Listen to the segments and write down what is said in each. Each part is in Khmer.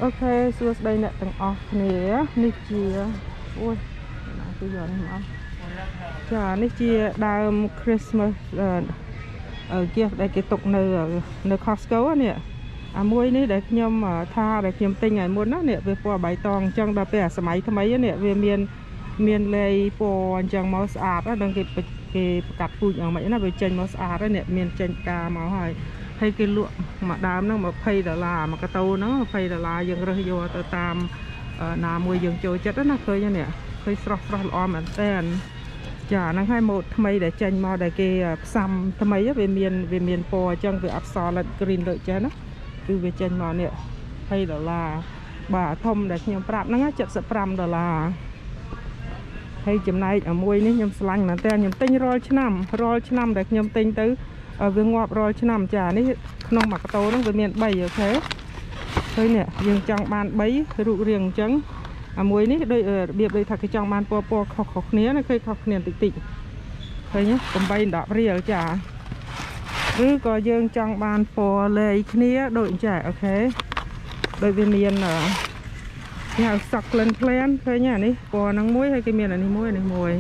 អូខេសួស្តីអ្នកទាំងអស់គ្នានេះជាអូយណាគឺយកនេះមកចានេះជាដើម Christmas gift ដែលគេទុកនៅ Costco នេះអាមួយនេះដែលខ្ញុំថាដែលខ្ញុំទិញឲ្យមុនណានេះវាពណ៌បៃតងអញ្ចឹងដល់ពេលសម័យថ្មីនេះវាមានលេខពណ៌អញ្ចឹងមកស្អាតដល់គេប្រកាត់ពូជយ៉ាងម៉េចណាវាចេញមកស្អាតហើយនេះមានចេញផ្កាមកហើយគេលក់មួយដើមហ្នឹង$20មួយកតោហ្នឹង$20យើងរើសយកទៅតាមណាមួយយើងចូលចិត្តណាឃើញនេះឃើញស្រស់ល្អមែនតើចាហ្នឹងហើយម៉ូតថ្មីដែលចេញមកដែលគេផ្សំថ្មីវាមានពណ៌អញ្ចឹងវាអត់ solid green ដូចចេះណាគឺវាចេញមកនេះ$20បាទធំដែលខ្ញុំប្រាប់ហ្នឹង$75ហើយចំណែកមួយនេះខ្ញុំឆ្លាញ់មែនតើខ្ញុំទិញរាល់ឆ្នាំដែលខ្ញុំទិញទៅវាងាប់រាល់ឆ្នាំចានេះក្នុងមួយកតោហ្នឹងវាមាន3អូខេឃើញនេះយើងចង់បាន3រូបរាងអញ្ចឹងអាមួយនេះដូចរបៀបដូចថាគេចង់បានពណ៌ខុសគ្នាណាឃើញខុសគ្នាតិចឃើញ8-10រៀលចាឬក៏យើងចង់បានពណ៌លេខគ្នាដូចអញ្ចឹងអូខេដូចវាមានគេហៅ succulent plant ឃើញនេះពណ៌ហ្នឹងមួយហើយគេមានអានេះមួយ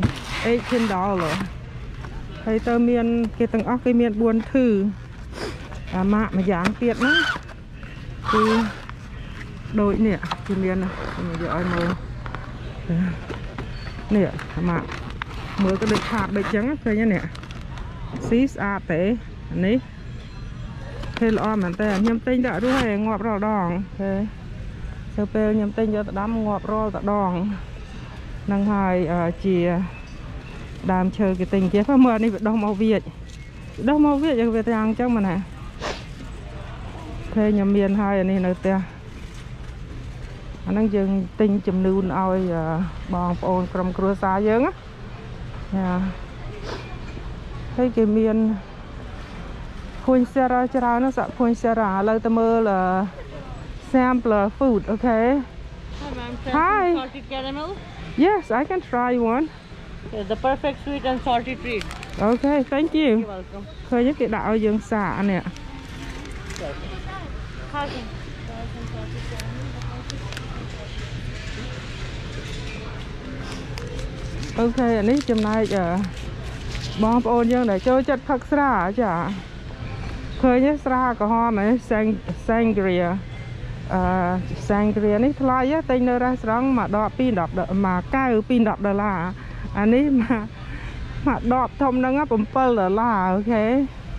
$18ហើយទៅមានគេទាំងអស់គេមាន4ធឺអាម៉ាក់មួយយ៉ាងទៀតហ្នឹងគឺដូចនេះគេមានខ្ញុំយកឲ្យមើលនេះអាម៉ាក់មើលក៏ដូចខាតដូចចឹងឃើញនេះស៊ីស្អាតទេនេះឃើញល្អមែនតើខ្ញុំទិញដាក់រស់ហើយងាប់រាល់ដងទៅពេលខ្ញុំទិញយកទៅដាំងាប់រាល់ដងហ្នឹងហើយជាដើមឈើគេទិញទៀតមើលនេះវាដុះមកវាចយើងវាទាំងអញ្ចឹងមកណាឃើញខ្ញុំមានហើយអានេះនៅផ្ទះអាហ្នឹងយើងទិញចំនួនឲ្យបងប្អូនក្រុមគ្រួសារយើងណាហើយគេមានភួញសេរ៉ាច្រើនណាស់សាក់ភួញសេរ៉ាឥឡូវទៅមើលsampler food okay hi salted caramel yes I can try one the perfect sweet and salty treat okay thank you you're welcome ឃើញគេដាក់ឲ្យយើងសាកនេះអូខេអានេះចំណែកបងប្អូនយើងដែលចូលចិត្តផឹកស្រាចាឃើញស្រាក្រហមsangria sangria នេះថ្លៃទិញនៅរ៉េស្តូរ៉ង់មួយដប210មួយកែវ$210អានេះមួយដបធំហ្នឹង$7អូខេ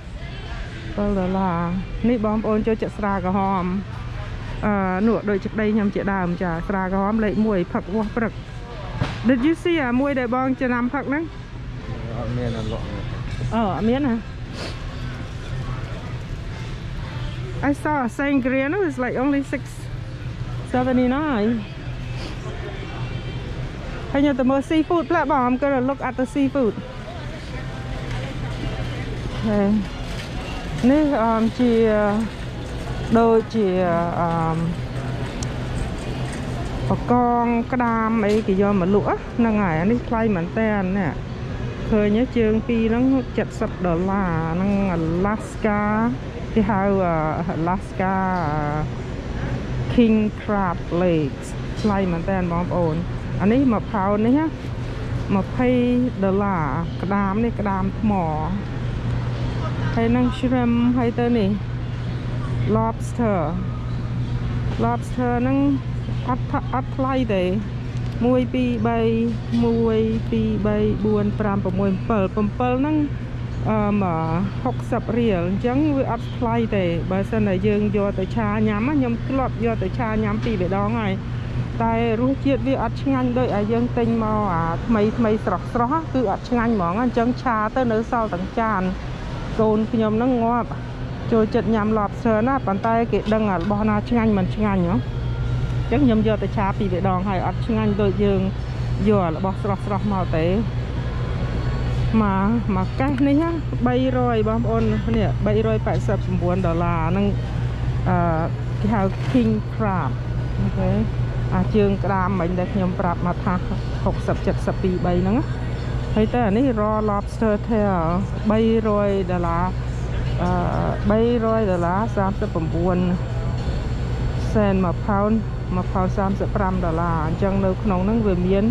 $7នេះបងប្អូនចូលចិត្តស្រាក្រហមនោះដូចចក្តីខ្ញុំជាដើមចាស្រាក្រហមលេខ1ផឹកវាស់ព្រឹក Did you see អាមួយដែលបងចំណាំផឹកហ្នឹងអត់មានអត់លក់អត់មានណា I saw a sangria no it's like only $6.79 ហើយញ៉ាំទៅមើល seafood ផ្លែបង I'm gonna look at the seafood នេះជាដូចជាបកងក្តាមអីគេយកមកលក់ហ្នឹងហើយអានេះថ្លៃមែនតើនេះឃើញជើងពីរហ្នឹង$70ហ្នឹង Alaska គេហៅ Alaska King Crab Legs ថ្លៃមែនតើបងប្អូនអានេះមួយផោននេះ$20ក្តាមនេះក្តាមថ្មហើយនឹង shrimp ហើយទៅនេះ lobster ហ្នឹងអត់ថ្លៃទេ1 2 3 1 2 3 4 5 6 7 7ហ្នឹង$60អញ្ចឹងវាអត់ថ្លៃទេបើសិនតែយើងយកទៅឆាញ៉ាំខ្ញុំធ្លាប់យកទៅឆាញ៉ាំ2 3ដងហើយតែរសជាតិវាអត់ឆ្ងាញ់ដូចឲ្យយើងទិញមកអាថ្មីស្រស់គឺអត់ឆ្ងាញ់ហ្មងអញ្ចឹងឆាទៅនៅសល់ទាំងចានកូនខ្ញុំហ្នឹងងាប់ចូលចិត្តញ៉ាំ lobster ណាប៉ុន្តែគេដឹងរបស់ណាឆ្ងាញ់មិនឆ្ងាញ់ហ៎អញ្ចឹងខ្ញុំយកទៅឆា2 3ដងហើយអត់ឆ្ងាញ់ដូចយើងយករបស់ស្រស់មកទេមកកេសនេះ$300បងប្អូននេះ$389ហ្នឹងគេហៅ King Crab អូខេអាជើងក្តាមមិញដែលខ្ញុំប្រាប់មកថា60 70 2 3ហ្នឹងហើយតែអានេះ raw lobster tail $300 $39 សែន1 pound 35 ដុល្លារអញ្ចឹងនៅក្នុងហ្នឹងវាមាន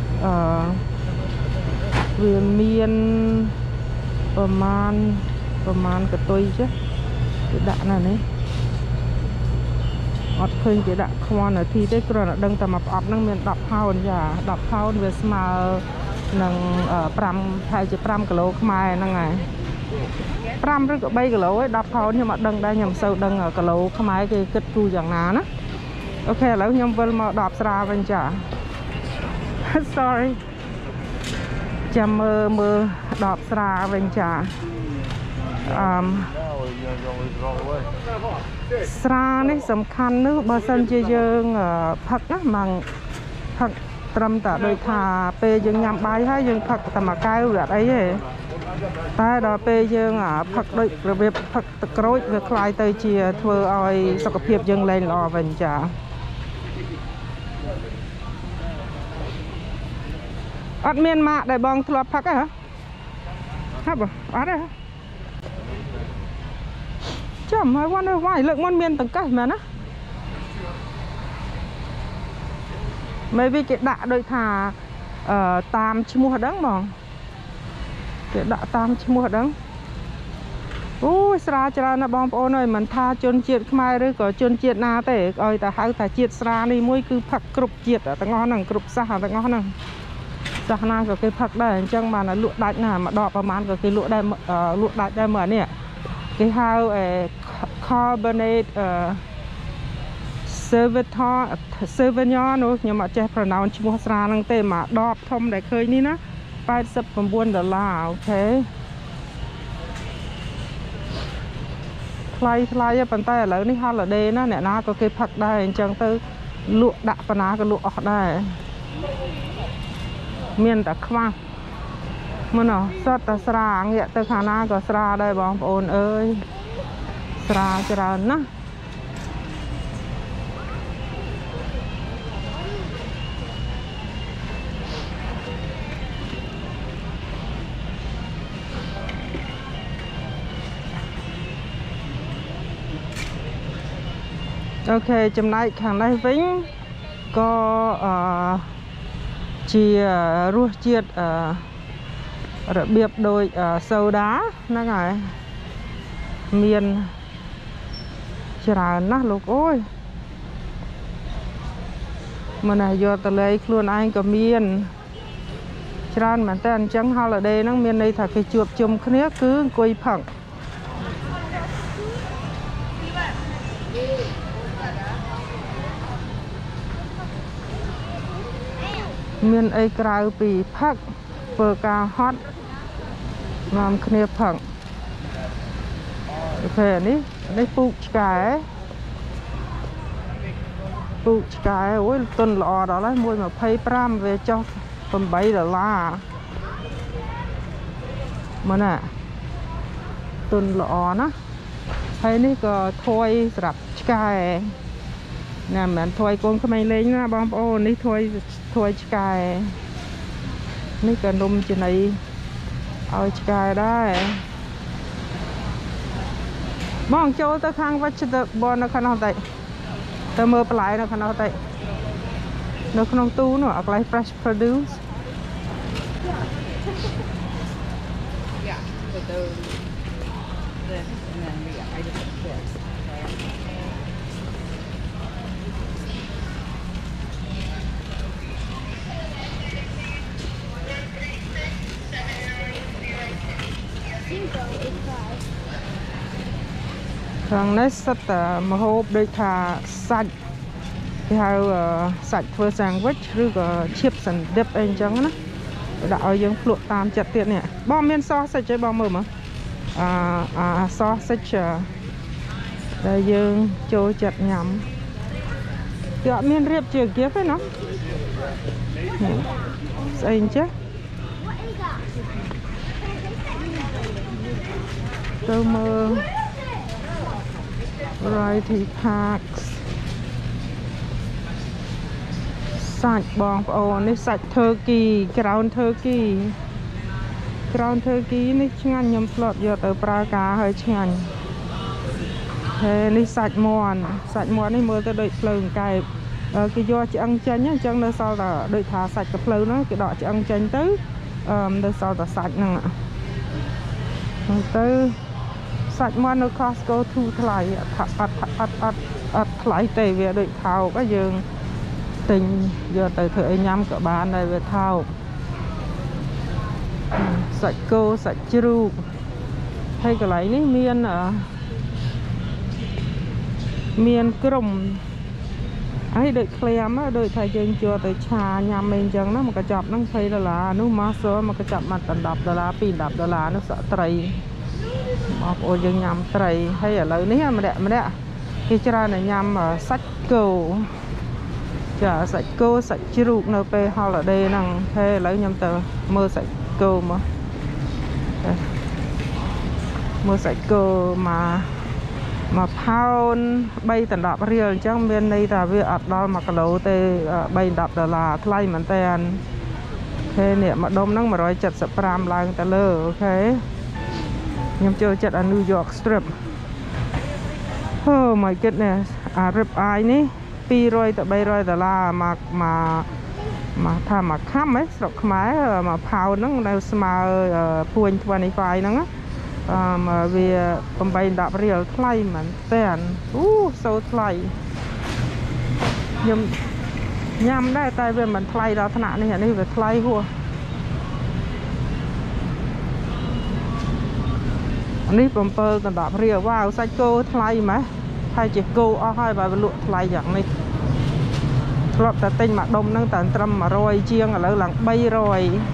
ប្រមាណកតុយចេះគេដាក់ណានេះអត់ឃើញគេដាក់ quantity ទេគ្រាន់តែដឹងតែមកប្រអប់ហ្នឹងមាន10 pound ចា10 pound វាស្មើនឹង5ប្រហែលជា5គីឡូខ្មែរហ្នឹងហើយ5ឬក៏3គីឡូឯង10 pound ខ្ញុំអត់ដឹងដែរខ្ញុំមិនសូវដឹងគីឡូខ្មែរគេគិតគូយ៉ាងណាណាអូខេឥឡូវខ្ញុំវិលមកដបស្រាវិញចា sorry ចាំមើលដបស្រាវិញចាស្រានេះសំខាន់នោះបើសិនជាយើងផឹកណាម៉ាំងផឹកត្រឹមតែដូចថាពេលយើងញ៉ាំបាយហើយយើងផឹកតែមួយកែវវាអត់អីទេតែដល់ពេលយើងផឹកដូចរបៀបផឹកទឹកក្រូចវាคล้ายទៅជាធ្វើឲ្យសុខភាពយើងលែងល្អវិញចាអត់មានម៉ាកដែលបងធ្លាប់ផឹកទេហ៎ហាប់អត់ទេចាំហើយវ៉ាន់វាយលើកមុនមានតង្កេះមែនណា maybe គេដាក់ដូចថាតាមឈ្មោះហ្នឹងបងគេដាក់តាមឈ្មោះហ្នឹងអូយស្រាច្រើនណាស់បងប្អូនអើយមិនថាជនជាតិខ្មែរឬក៏ជនជាតិណាទេឲ្យតែហៅថាជាតិស្រានេះមួយគឺផឹកគ្រប់ជាតិទាំងអស់ហ្នឹងគ្រប់សាសទាំងអស់ហ្នឹងសាសនាក៏គេផឹកដែរអញ្ចឹងបានលក់ដាច់ណាមួយដបប្រហែលក៏គេលក់ដែរមើលនេះគេហៅcarbonate Sauvignon នោះខ្ញុំអត់ចេះ pronounce ឈ្មោះស្រាហ្នឹងទេមកដបធំដែលឃើញនេះណា$89អូខេថ្លៃប៉ុន្តែឥឡូវនេះ holiday ណាអ្នកណាក៏គេផឹកដែរអញ្ចឹងទៅលក់ដាក់ប៉ុណ្ណាក៏លក់អស់ដែរមានតែខ្វះមើលណោះសតតែស្រាងាកទៅខាងណាក៏ស្រាដែរបងប្អូនអើយស្រាច្រើនណាស់អូខេចំណែកខាងនេះវិញក៏ជារសជាតិរបៀបដូចសូដាហ្នឹងហើយមានច្រើនណាស់លោកអើយមិនណាយកទៅលេងខ្លួនឯងក៏មានច្រើនមែនតើអញ្ចឹង holiday ហ្នឹងមានន័យថាគេជួបជុំគ្នាគឺអង្គុយផឹកមានអីក្រៅពីផឹកធ្វើការហត់នាំគ្នាផឹកអូខេនេះពូកឆ្កែអូយទុនល្អដល់ហើយ1.25វាចុះ$8មើលណាទុនល្អណាហើយនេះក៏ថយសម្រាប់ឆ្កែណាមិនមែនថយកូនក្មេងលេងណាបងប្អូននេះថយឆ្កែនេះក៏នំចំណីឲ្យឆ្កែដែរបងចូលទៅខាង vegetable នៅខាងនោះតិចទៅមើលបន្លែនៅខាងនោះតិចនៅក្នុងទូនោះអាកន្លែង fresh produceខាងនេះសិតតែម្ហូបដូចថាសាច់គេហៅសាច់ធ្វើ sandwich ឬក៏ chips and dip អីអញ្ចឹងណាដាក់ឲ្យយើងភ្លក់តាមចិត្តទៀតនេះបងមាន sausage ទេបងមើលមើលsausage ដែលយើងចូលចិត្តញ៉ាំគេអត់មានរៀបជា gift ទេណាស្អីអញ្ចឹងទៅមើល variety packs សាច់បងប្អូននេះសាច់ turkey ground turkey នេះឆ្ងាញ់ខ្ញុំធ្លាប់យកទៅប្រើការហើយឆ្ងាញ់នេះសាច់មាន់នេះមើលទៅដូចភ្លើងកែបគេយកឆ្អឹងចេញអញ្ចឹងនៅសល់តែដូចថាសាច់កាភ្លើហ្នឹងគេដកឆ្អឹងចេញទៅនៅសល់តែសាច់ហ្នឹងទៅសាច់មាន់នៅ Costco ធូរថ្លៃអត់ថ្លៃទេវាដូចថោកយើងទិញយកទៅធ្វើអីញ៉ាំក៏បានដែរវាថោកសាច់គោសាច់ជ្រូកហើយកន្លែងនេះមានក្រុមហើយដូចក្លាមដូចថាយើងយកទៅឆាញ៉ាំអីអញ្ចឹងណាមកកញ្ចប់ហ្នឹង$20នោះម៉ាសមកកញ្ចប់មកតែ$10 ពី$10នោះសក់ត្រីបងប្អូនយើងញ៉ាំត្រីហើយឥឡូវនេះម្នាក់គេច្រើនតែញ៉ាំសាច់គោចាសាច់គោសាច់ជ្រូកនៅពេល holiday ហ្នឹងហើយឥឡូវខ្ញុំទៅមើលសាច់គោមើលសាច់គោមកផោន$3-10រៀលអញ្ចឹងមានន័យថាវាអត់ដល់1គីឡូទេ$3-10ថ្លៃមែនតើអូខេនេះម្ដុំហ្នឹង175ឡើងទៅលើអូខេខ្ញុំចូលចិត្តអា New York Strip Oh my goodness អា rib eye នេះ$200 ទៅ$300មកថាមកខំស្រុកខ្មែរមកផោនហ្នឹងនៅស្មើពួញ25ហ្នឹងវា$8-10រៀលថ្លៃមែនតើសូថ្លៃខ្ញុំញ៉ាំដែរតែវាមិនថ្លៃដល់ថ្នាក់នេះអានេះវាថ្លៃហួសនេះ$7-10រៀលវ៉ាវសាច់គោថ្លៃម៉េះហើយជាគោអស់ហើយបើវាលក់ថ្លៃយ៉ាងនេះធ្លាប់តែទិញមួយដុំហ្នឹងតែត្រឹម100ជាងឥឡូវឡើង300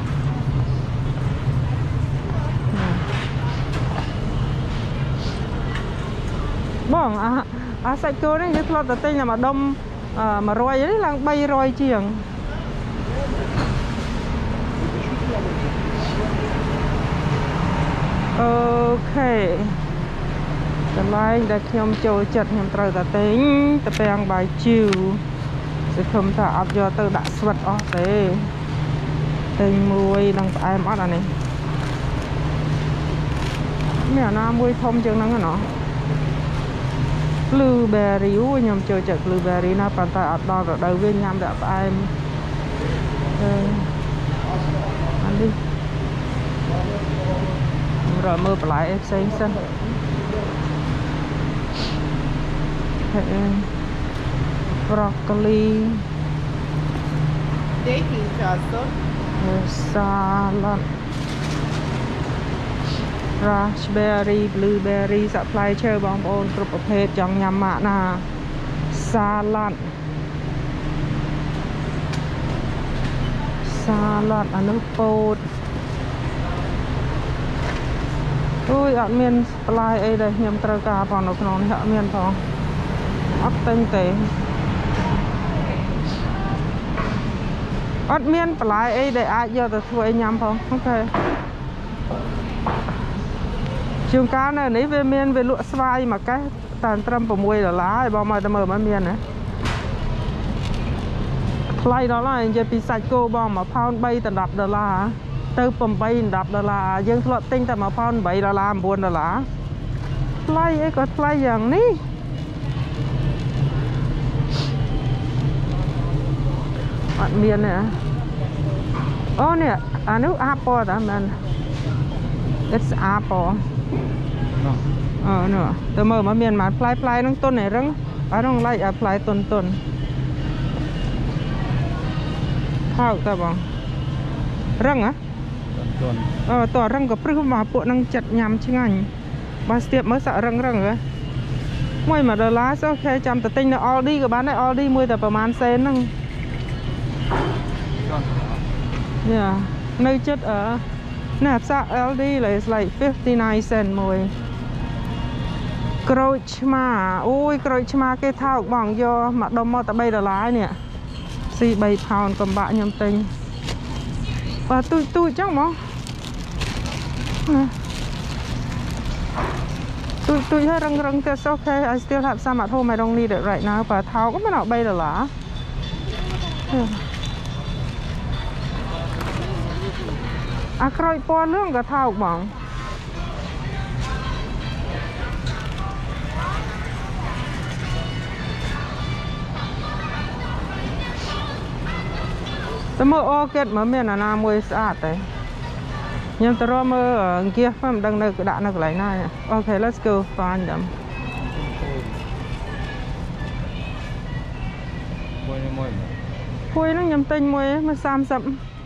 បងអាសាច់គោនេះយើងធ្លាប់តែទិញតែមួយដុំ100នេះឡើង300ជាងអូខេកន្លែងដែលខ្ញុំចូលចិត្តខ្ញុំត្រូវតែទិញតាពាំងបាយជូរសង្ឃឹមថាអត់យកទៅដាក់ស្វិតអស់ទេទិញមួយនឹងផ្អែមអត់អានេះមានអាណាមួយធំជាងហ្នឹងណោះ Blueberry ខ្ញុំចូលចិត្ត Blueberry ណាប៉ុន្តែអត់ដល់រដូវវាញ៉ាំតែផ្អែមអានេះរកមើលបន្លែផ្សេងសិនbroccoli Taking chocolate salad raspberry blueberry សាក់ផ្លែឈើបងប្អូនគ្រប់ប្រភេទចង់ញ៉ាំម៉ាក់ណា salad អានោះពោតអូយអត់មានបន្លែអីដែលខ្ញុំត្រូវការផងនៅក្នុងនេះអត់មានផងអត់ទិញទេអត់មានបន្លែអីដែលអាចយកទៅធ្វើឲ្យញ៉ាំផងអូខេជួនកាលនៅនេះវាលក់ស្វាយមួយកេះតែត្រឹម$6ហើយបងមកតែមើលមិនមានណាថ្លៃដល់ហើយនិយាយពីសាច់គោបងមួយផោន$3-10ទៅ$8-10យើងធ្លាប់ទិញតែមួយផោន$8-9ថ្លៃអីក៏ថ្លៃយ៉ាងនេះអត់មានទេអូនេះអានោះ apple តាមែន It's apple នោះទៅមើលមកមានមកផ្លែហ្នឹងទុនឯរឹងអត់ហ្នឹងឡៃអាផ្លែទុនថោកតើបងរឹងហ៎តើរឹងក៏ព្រឹសមកពួកហ្នឹងចិត្តញ៉ាំឆ្ងាញ់បើស្ទាបមើលសាក់រឹងហ៎$1អូខេចាំទៅទិញនៅ Aldi ក៏បានដែរ Aldi មួយតែប្រហែលសេនហ្នឹងនៅចិត្តណាផ្សារ Aldi is like 59 cent មួយក្រូចឆ្មាអូយក្រូចឆ្មាគេថោកបងយកមកដុំមកតែ$3នេះស៊ី3ផោនកំបាក់ខ្ញុំទិញបើទូចចឹងហ្មងទូចហើយរឹងទៅ okay I still have some at home I don't need it right now បើថោកមិនដល់$3អាក្រូចពណ៌លឿងក៏ថោកបងแต่เมื่อออเกตมาเมียนานามวยสะอาดแต่ยังตรอเมื่อเกียร์มันดังในกระดาษนักไหลหน้าโอเค let's go find them คุยนั่งยำเต็งมวยมา30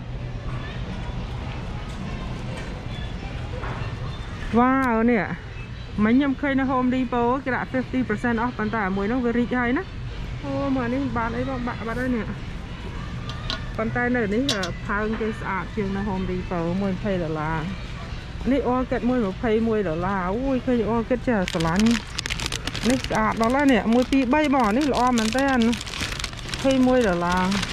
ว้าวเนี่ยมันยำเคยนะโฮมดีโปกระดาษ 50% off ปันแต่มวยน้องเวริใจนะโอ้เหมือนนี่บานไอ้บ้าบ้าได้เนี่ยปันแต่เนี่ยนี่พาเกสอาดเชียงนะโฮมดีโปมวยเพย์$นี่ออเกตมวยแบบเพย์มวย$อุ้ยเคยออเกตจะสลันนี่สะอาดแล้วเนี่ยมวยปีใบบ่อนี่ล้อมันเต้นเพย์มวย$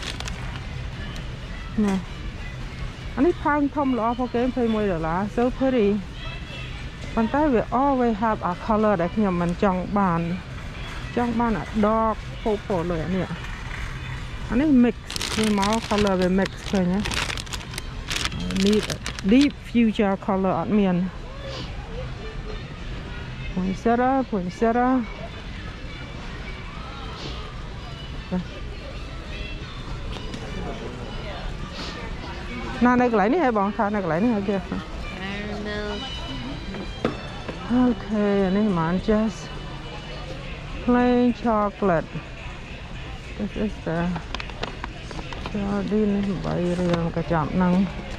เนี่ยอันนี้พังทอมล้อพอเกมเพย์มวย$so pretty ปันแต่we always have a color แต่ขยมมันจังบานอ่ะดอกโผล่เลยเนี่ยอันนี้ mix นี่มา color เป็น mix เลยเนี่ย need deep future color อัดเมียนpoinsettiaน่าในกไหลนี่ให้บอกค่ะในกไหลนี่ให้เกี่ยวโอเคอันนี้มัน just plain chocolate this is the ดีนี่ใบเรียงกระจับนัง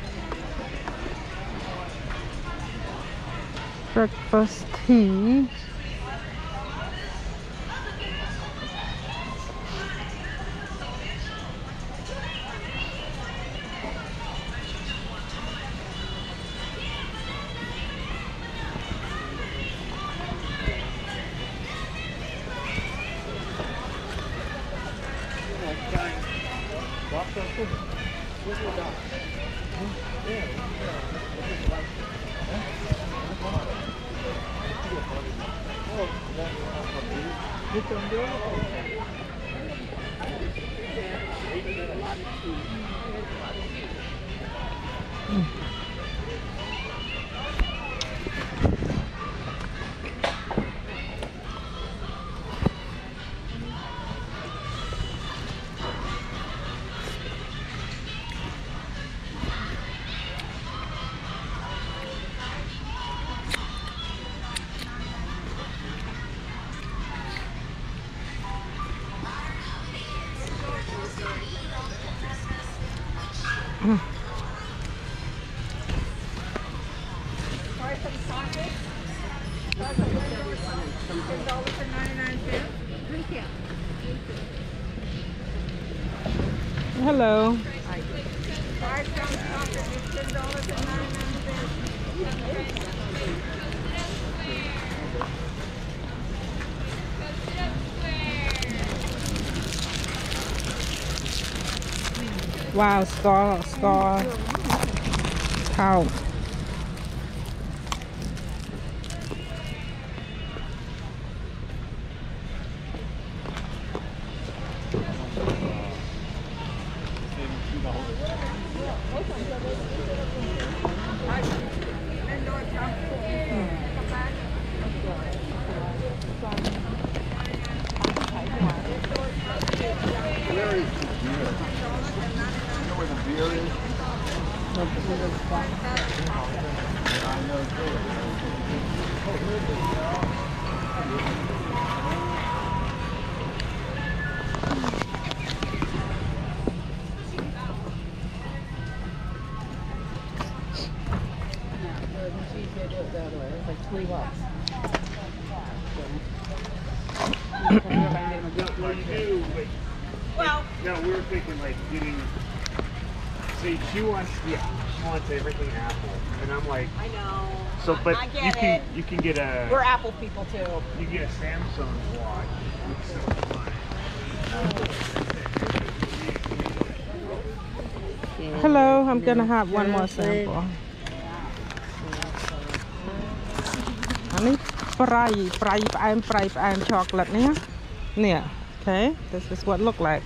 breakfast tea Hello. Wow, score count. Well, no, we were thinking like getting. See, she wants everything Apple, and I'm like, I know. so, but I get you can get a. We're Apple people too. You can get a Samsung watch. It's so fun. Hello, I'm gonna have one more sample. อันนี้ปลายแอมช็อกโกแลตเนี่ย okay this is what look like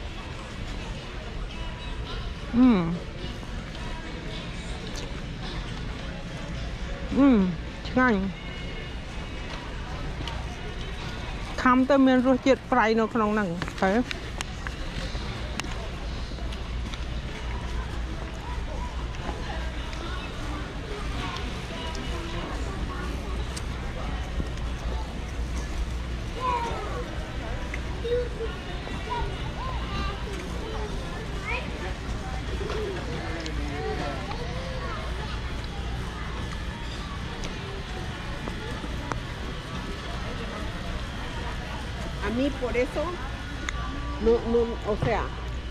ឆ្ងាញ់ខំទៅមានរសជាតិប្រៃនៅក្នុងហ្នឹងឃើញ Ni por eso no, o sea.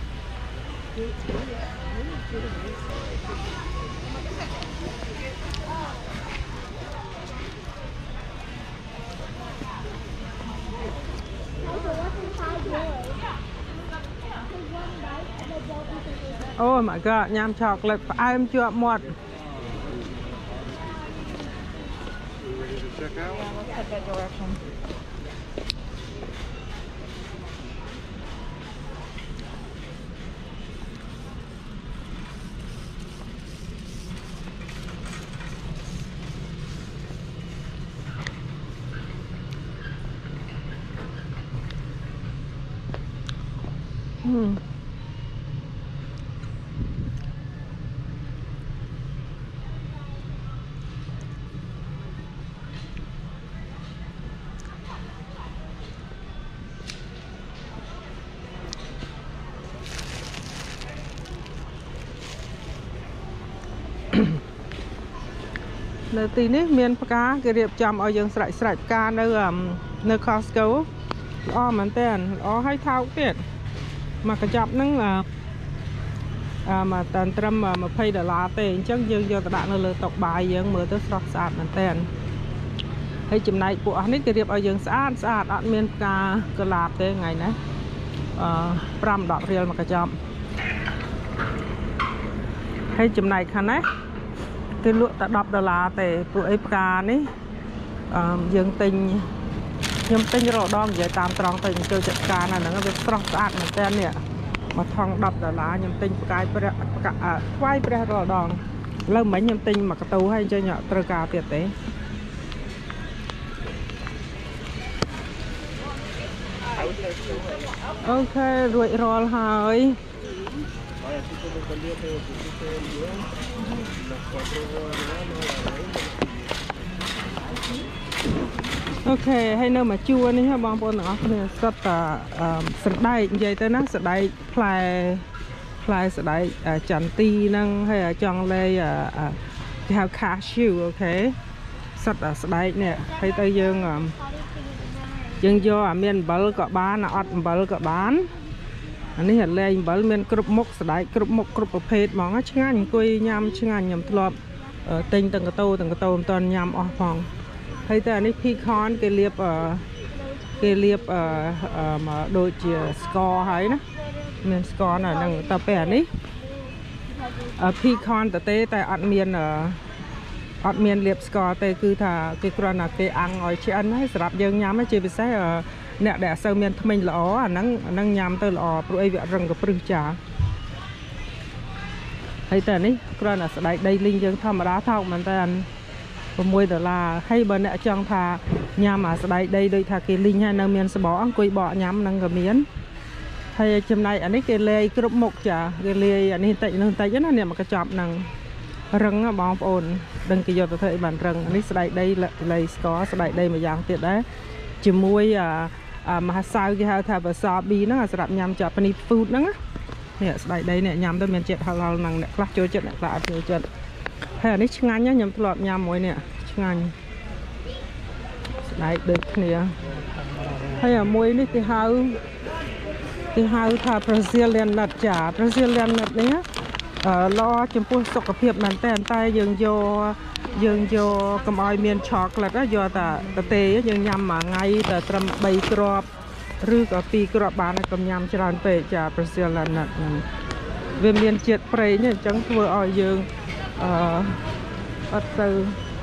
Oh my god ញ៉ាំឆោកលេតផ្អែមជាប់មាត់ Ready to check out? Let's head that direction. Hmm. នៅទីនេះមានផ្កាគេរៀបចំឲ្យយើងស្រេចផ្កានៅ Costco ល្អមែនតើល្អឲ្យថោកទៀតមកកញ្ចប់ហ្នឹងមកតាន់ត្រឹម$20ទេអញ្ចឹងយើងយកទៅដាក់នៅលើតុបាយយើងមើលទៅស្រស់ស្អាតមែនតើហើយចំណែកពួកអស់នេះគេរៀបឲ្យយើងស្អាតអត់មានផ្កាកុលាបទេថ្ងៃនេះ$5-10រៀលមកកញ្ចប់ហើយចំណែកខាងនេះគេលក់តែ$10ទេព្រោះអីផ្កានេះយើងទិញខ្ញុំទិញរដងនិយាយតាមត្រង់ទៅចូលចិត្តផ្កាណាហ្នឹងវាស្រស់ស្អាតមែនតើនេះមកថង$10ខ្ញុំទិញផ្កាយព្រះថ្វាយព្រះរដងឥឡូវមិញខ្ញុំទិញមួយកតូហើយអញ្ចឹងត្រូវការទៀតទេអូខេរួចរាល់ហើយអូខេហើយនៅមកជួរនេះបងប្អូនទាំងអស់គ្នាសុទ្ធតែសណ្ដែកនិយាយទៅណាសណ្ដែកផ្លែសណ្ដែកចន្ទីហ្នឹងហើយចង់លេគេហៅ cashew អូខេសុទ្ធតែសណ្ដែកនេះហើយទៅយើងយកមានអំបិលក៏បានអត់អំបិលក៏បានអានេះលេងអំបិលមានគ្រប់មុខសណ្ដែកគ្រប់មុខគ្រប់ប្រភេទហ្មងឆ្ងាញ់អង្គុយញ៉ាំឆ្ងាញ់ខ្ញុំធ្លាប់ទិញទាំងកតូមិនទាន់ញ៉ាំអស់ផងហើយតែអានេះ pecan គេលាបមកដូចជាស្ករហើយណាមានស្ករណាហ្នឹងតែពេលអានេះ pecan តែអត់មានលាបស្ករទេគឺថាគេគ្រាន់តែគេអាំងឲ្យឆ្អិនហើយសម្រាប់យើងញ៉ាំជាពិសេសអ្នកដែលអត់សូវមានធ្មេញល្អអាហ្នឹងញ៉ាំទៅល្អព្រោះអីវាអត់រឹងកព្រឹសចាហើយតែនេះគ្រាន់តែស្បែកដីលីងយើងធម្មតាថោកមែនតើ$6ហើយបើអ្នកចង់ថាញ៉ាំអាស្បែកដីដូចថាគេលីងហើយនៅមានសបកអង្គុយបកញ៉ាំហ្នឹងក៏មានហើយចំណែកអានេះគេលាយគ្រប់មុខចាគេលាយអានេះតិចនោះតិចណាអ្នកមកកញ្ចប់ហ្នឹងរឹងបងប្អូនដឹងគេយកទៅធ្វើអីបានរឹងនេះស្បែកដីលៃស្ករស្បែកដីមួយយ៉ាងទៀតដែរជាមួយមហាសាវគេហៅថា wasabi ហ្នឹងសម្រាប់ញ៉ាំ Japanese food ហ្នឹងនេះស្បែកដីនេះញ៉ាំទៅមានជាតិហឹលហ្នឹងអ្នកខ្លះចូលចិត្តអ្នកខ្លះអត់ចូលចិត្តហើយអានេះឆ្ងាញ់ខ្ញុំធ្លាប់ញ៉ាំមួយនេះឆ្ងាញ់ស្បែកដូចគ្នាហើយអាមួយនេះគេហៅថា Brazilian nut ចា Brazilian nut នេះល្អចំពោះសុខភាពមែនតើយើងយកកុំឲ្យមានឆូក្លាតយកតែទេយើងញ៉ាំមួយថ្ងៃតែត្រឹម3គ្រាប់ឬក៏2គ្រាប់បានហើយកុំញ៉ាំច្រើនពេកចា Brazilian nut ហ្នឹងវាមានជាតិប្រេងអញ្ចឹងធ្វើឲ្យយើងអត់សូវ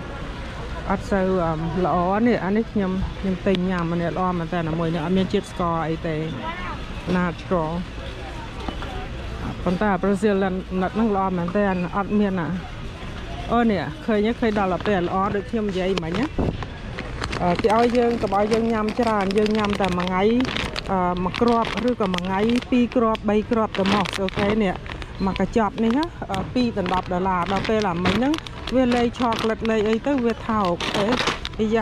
ល្អនេះអានេះខ្ញុំទិញញ៉ាំនេះល្អមែនតើមួយនេះអត់មានជាតិស្ករអីទេ natural ប៉ុន្តែ Brazilian nut ហ្នឹងល្អមែនតើអត់មានអូនេះឃើញដល់ពេលល្អដូចខ្ញុំនិយាយមិញណាគេឲ្យយើងកុំឲ្យយើងញ៉ាំច្រើនយើងញ៉ាំតែមួយថ្ងៃមួយគ្រាប់ឬក៏មួយថ្ងៃ2គ្រាប់3គ្រាប់ទៅមកអូខេនេះមកកញ្ចប់នេះណា$2-10ដល់ពេលអាមិញហ្នឹងវាលេខឆូក្លាតលេខអីទៅវាថោកទេអីយ៉ា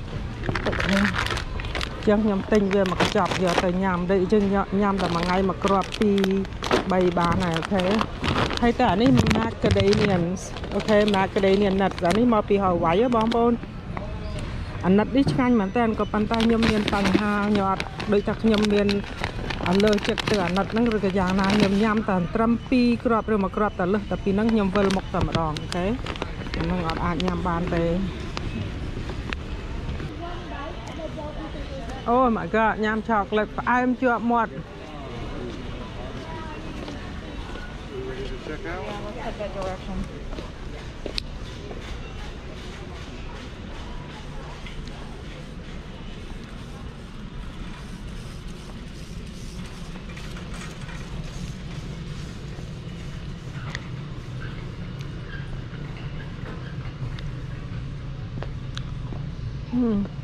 ចឹងខ្ញុំទិញវាមកកញ្ចប់យកទៅញ៉ាំដូចយើងញ៉ាំតែមួយថ្ងៃមួយគ្រាប់2-3បានហើយអូខេហើយតែអានេះ macadamians អូខេ macadamia nuts អានេះមកពី Hawaii បងប្អូនអាណិតនេះឆ្ងាញ់មែនតើក៏ប៉ុន្តែខ្ញុំមានបញ្ហាខ្ញុំអត់ដូចថាខ្ញុំមានលើចិត្តទៅអាណិតហ្នឹងឬក៏យ៉ាងណាខ្ញុំញ៉ាំតែត្រឹម2គ្រាប់ឬ1គ្រាប់តែលើសតែពីហ្នឹងខ្ញុំវិលមុខតែម្ដងអូខេហ្នឹងអត់អាចញ៉ាំបានទេអូ my god ញ៉ាំឆូក្លេតផ្អែមជាប់មាត់ Check out. Head that direction. Hmm.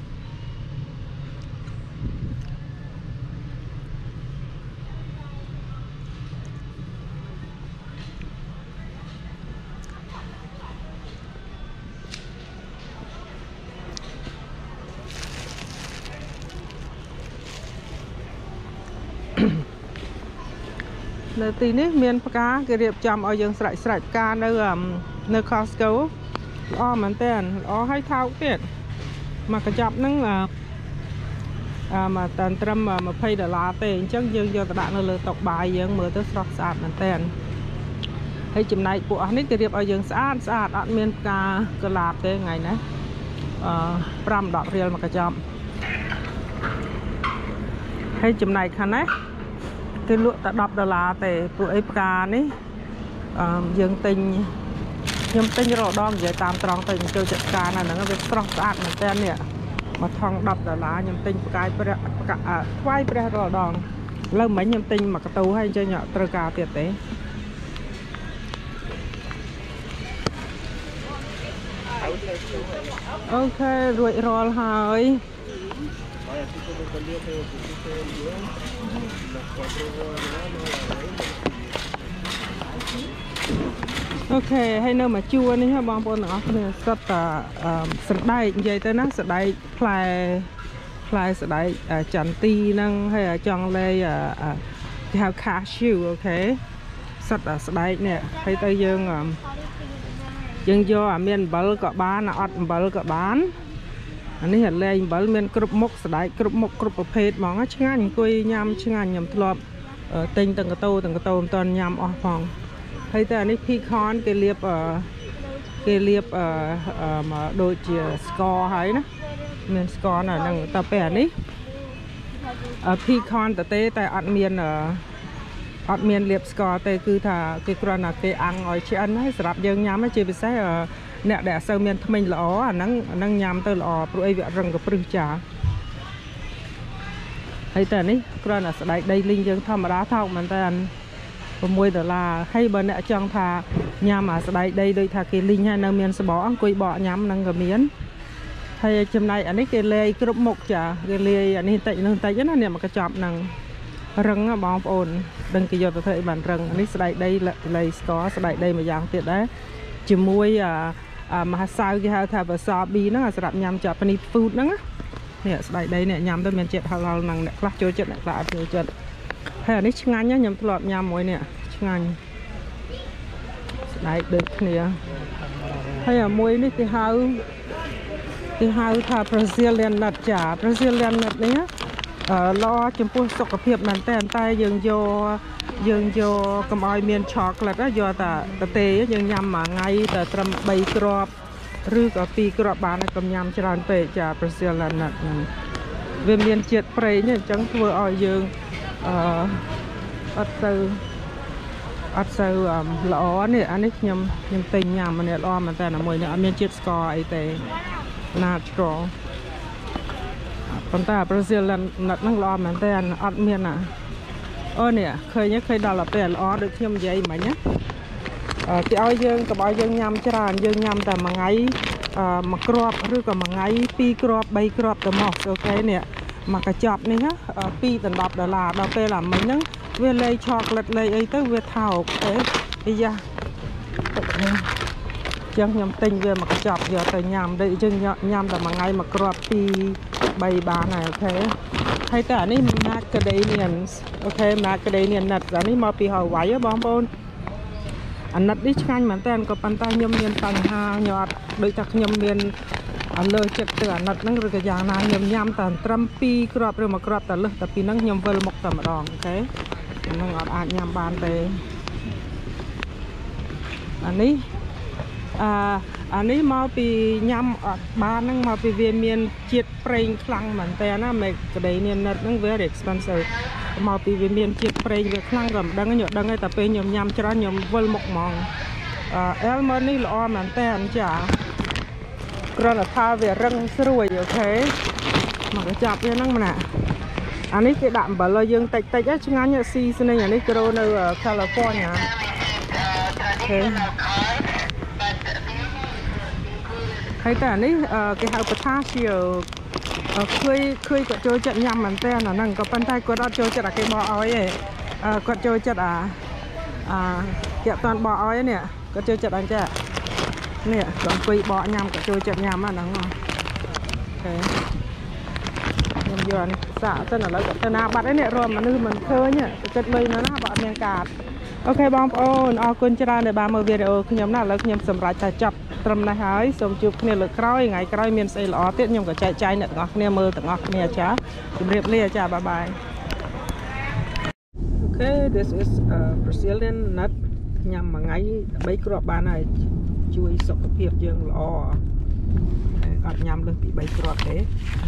នៅទីនេះមានផ្កាគេរៀបចំឲ្យយើងស្រេចផ្កានៅ Costco ល្អមែនតើល្អឲ្យថោកទៀតមកកញ្ចប់ហ្នឹងមកតាន់ត្រឹម$20ទេអញ្ចឹងយើងយកទៅដាក់នៅលើតុបាយយើងមើលទៅស្រស់ស្អាតមែនតើហើយចំណែកពួកអស់នេះគេរៀបឲ្យយើងស្អាតអត់មានផ្កាកុលាបទេថ្ងៃនេះ$5-10រៀលមកកញ្ចប់ហើយចំណែកខាងនេះគេលក់តែ$10ទេព្រោះអីផ្កានេះយើងទិញខ្ញុំទិញរដងនិយាយតាមត្រង់ទៅចូលចិត្តផ្កាណាហ្នឹងវាស្រស់ស្អាតមែនតើនេះមកថង$10ខ្ញុំទិញផ្កាយព្រះថ្វាយព្រះរដងឥឡូវមិញខ្ញុំទិញមួយកន្ទូហើយអញ្ចឹងត្រូវការទៀតទេអូខេរួចរាល់ហើយអូខេហើយនៅមកជួរនេះបងប្អូនទាំងអស់គ្នាសិតតែសណ្ដែកនិយាយទៅណាសណ្ដែកផ្លែសណ្ដែកចន្ទីហ្នឹងហើយចង់លេគេហៅ cashew អូខេសិតតែស្ដែកនេះហើយទៅយើងយកមានអំបិលក៏បានអត់អំបិលក៏បានអានេះលេងអំបិលមានគ្រប់មុខស្ដែកគ្រប់មុខគ្រប់ប្រភេទហ្មងឆ្ងាញ់អង្គុយញ៉ាំឆ្ងាញ់ខ្ញុំធ្លាប់ទិញទាំងកតោមិនទាន់ញ៉ាំអស់ផងហើយតែអានេះ pecan គេលាបមកដូចជាស្ករហើយណាមានស្ករណាហ្នឹងតែពេលអានេះ pecan តែអត់មានលាបស្ករទេគឺថាគេគ្រាន់តែគេអាំងឲ្យឆ្អិនហើយសម្រាប់យើងញ៉ាំជាពិសេសអ្នកដែលអត់សូវមានធ្មេញល្អអាហ្នឹងញ៉ាំទៅល្អព្រោះអីវារឹងកព្រឹសចាហើយតែនេះគ្រាន់តែស្ដែកដីលីងយើងធម្មតាថោកមែនតើ$6ហើយបើអ្នកចង់ថាញ៉ាំអាស្ដែកដីដូចថាគេលីងហើយនៅមានសបកអង្គុយបកញ៉ាំហ្នឹងក៏មានហើយចំណែកអានេះគេលាយគ្រប់មុខចាគេលាយអានេះតិចនឹងតិចណាអ្នកមកកញ្ចប់ហ្នឹងរឹងបងប្អូនដឹងគេយកទៅធ្វើអីបានរឹងអានេះស្ដែកដីលាយស្ករស្ដែកដីមួយយ៉ាងទៀតដែរជាមួយមហាសាវគេហៅថា wasabi ហ្នឹងសម្រាប់ញ៉ាំ Japanese food ហ្នឹងនេះស្ដែកដីនេះញ៉ាំទៅមានជាតិហឹលហ្នឹងអ្នកខ្លះចូលចិត្តអ្នកខ្លះអត់ចូលចិត្តហើយអានេះឆ្ងាញ់ខ្ញុំធ្លាប់ញ៉ាំមួយនេះឆ្ងាញ់ស្ដែកដូចគ្នាហើយអាមួយនេះគេហៅថា Brazilian nut ចា Brazilian nut នេះល្អចំពោះសុខភាពមែនតែយើងយកកុំឲ្យមានឆូក្លេតយកតែទេយើងញ៉ាំមួយថ្ងៃតែត្រឹម3គ្រាប់ឬក៏2គ្រាប់បានហើយកុំញ៉ាំច្រើនពេកចា Brazilian nut ហ្នឹងវាមានជាតិប្រេងអញ្ចឹងធ្វើឲ្យយើងអត់ទៅល្អនេះអានេះខ្ញុំទិញញ៉ាំអានេះល្អមែនតើមួយនេះអត់មានជាតិស្ករអីទេណាត់ក្រប៉ុន្តែ Brazilian nut ហ្នឹងល្អមែនតើអត់មានអូនេះឃើញដល់ទៅពេលល្អដូចខ្ញុំនិយាយមិញណាគេឲ្យយើងកុំឲ្យយើងញ៉ាំច្រើនយើងញ៉ាំតែមួយថ្ងៃ1គ្រាប់ឬក៏មួយថ្ងៃ2គ្រាប់3គ្រាប់ទៅមកអូខេនេះមកកញ្ចប់នេះណា$2-10ដល់ពេលអាមិញហ្នឹងវាលេខឆូក្លេតលេខអីទៅវាថោកទេអាយ៉ាចឹងខ្ញុំទិញវាមកកញ្ចប់យកទៅញ៉ាំដូចយើងញ៉ាំតែមួយថ្ងៃ1គ្រាប់2-3បានហើយអូខេហើយតែអានេះ macadamians អូខេ macadamia nut អានេះមកពី Hawaii បងប្អូនអាណិតនេះឆ្ងាញ់មែនតើក៏ប៉ុន្តែខ្ញុំមានបញ្ហាខ្ញុំអត់ដូចថាខ្ញុំមាន ở lời chất từ anh nâng rồi cái dạng nào nhầm nhầm tàn trăm pi crop rồi mà crop tàn lực tapi nâng nhầm vơi một tầm đòn ok nâng ở anh nhầm bàn về anh ấy mau bị nhầm ở bàn nâng mau bị viên miền chiết prey khăng mình té na mẹ cái đấy nên nâng very expensive mau bị viên miền chiết prey về khăng rồi đăng nhọ đăng cái tapi nhầm nhầm cho nhầm vơi một mòn Elmer này là mình té anh chả rồi là pha về răng sôi ok mà cái chọc như năng mà nè anh ấy cái đạm bảo là dương tạch tạch á chứ ngán nhờ si xin này anh ấy kêuនៅ California ok hay ta anh ấy cái hậu potassium khơi có chơi trận nhầm mình tên là năng có bàn tay có đó chơi trận là cái bò ói ấy có chơi trận kẹo toàn bò ói nè có chơi trận anh chưa nè còn quỳ bọ nhầm cả chơi chật nhầm á đúng không? Ok. Nhầm vừa này xả tên là lấy tên nào bắt đấy nè rồi mà nữ mình khơi nhá chật mây nó bọn miếng cạt. Ok bom ôn ở con chơi để ba mươi video nhầm nào lấy nhầm sầm rải tài chập trầm này hái xong chụp nè lực cõi ngày cõi miền xây lọ tiết nhầm cả chạy chạy nè ngọc nè mơ ngọc nè chá chụp riệp lia chá bye bye. Ok this is Brazilian nut nhầm mà ngay bấy crop ban này chui sọc phiệp dương lò nhắm lên bị bay crop đấy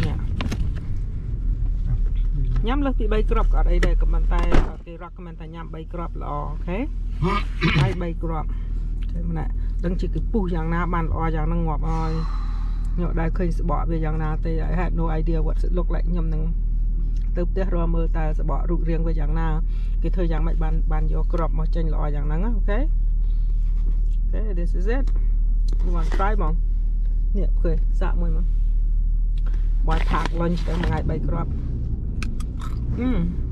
nhắm lên bị bay crop ở đây đây comment tay cái recommend tay nhắm bay crop lò ok hay bay crop thế mà này đừng chỉ cái pu dạng na bàn lò dạng năng ngọt rồi nhọ đây khơi sẽ bỏ về dạng na thì I had no idea what it look like nhầm năng từ từ rồi mơ ta sẽ bỏ rụt riêng về dạng na cái thời gian mày bàn vô crop mà tranh lò dạng năng ok okay this is it you want to try mong nè cười dạ mùi mà bỏ thạc lunch để một ngày bay crop